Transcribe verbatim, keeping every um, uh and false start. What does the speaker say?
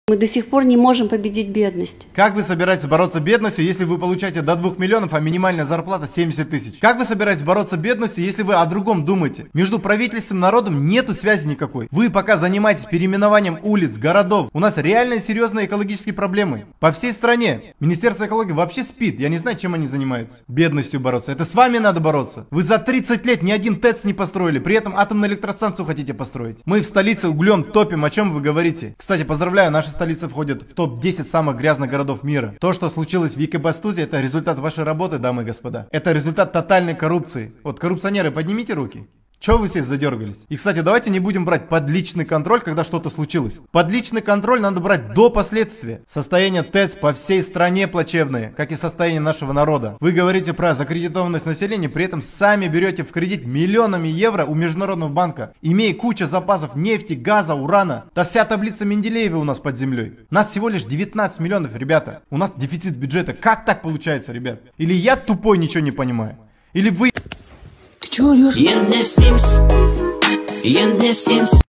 Мы до сих пор не можем победить бедность. Как вы собираетесь бороться с бедностью, если вы получаете до двух миллионов, а минимальная зарплата семьдесят тысяч? Как вы собираетесь бороться с бедностью, если вы о другом думаете? Между правительством и народом нету связи никакой. Вы пока занимаетесь переименованием улиц, городов. У нас реально серьезные экологические проблемы. По всей стране. Министерство экологии вообще спит. Я не знаю, чем они занимаются. Бедностью бороться. Это с вами надо бороться. Вы за тридцать лет ни один ТЭЦ не построили. При этом атомную электростанцию хотите построить. Мы в столице углем топим. О чем вы говорите? Кстати, поздравляю, наша столица входит в топ десять самых грязных городов мира. То, что случилось в Екибастузе, это результат вашей работы, дамы и господа. Это результат тотальной коррупции. Вот коррупционеры, поднимите руки. Чего вы все задергались? И, кстати, давайте не будем брать под личный контроль, когда что-то случилось. Под личный контроль надо брать до последствия. Состояние ТЭЦ по всей стране плачевное, как и состояние нашего народа. Вы говорите про закредитованность населения, при этом сами берете в кредит миллионами евро у Международного банка, имея кучу запасов нефти, газа, урана. Да вся таблица Менделеева у нас под землей. Нас всего лишь девятнадцать миллионов, ребята. У нас дефицит бюджета. Как так получается, ребят? Или я тупой ничего не понимаю? Или вы... Ты чего орешь?